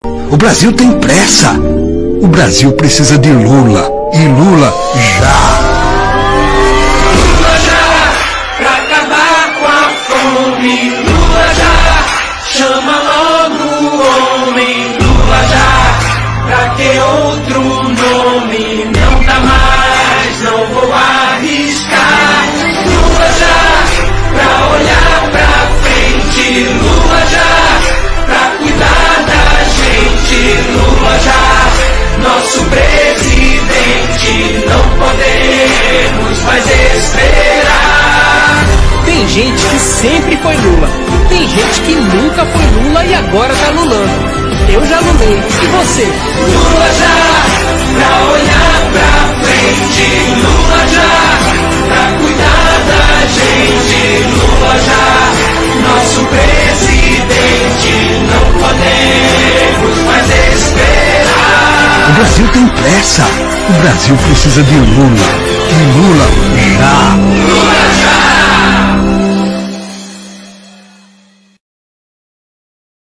O Brasil tem pressa. O Brasil precisa de Lula. E Lula já. Lula já, pra acabar com a fome. Lula já, chama logo o homem. Lula já, pra que outro nome? Não dá mais, não vou arriscar. Lula já, pra olhar pra frente. Lula já, pra cuidar da gente. Lula já, nosso presidente. Não podemos mais esperar. Tem gente que sempre foi Lula, tem gente que nunca foi Lula e agora tá lulando. Eu já lulei, e você? Lula já, pra olhar pra frente. Lula já, pra cuidar da gente. Lula já, nosso presidente. Não podemos mais esperar. O Brasil tem pressa. O Brasil precisa de Lula. E Lula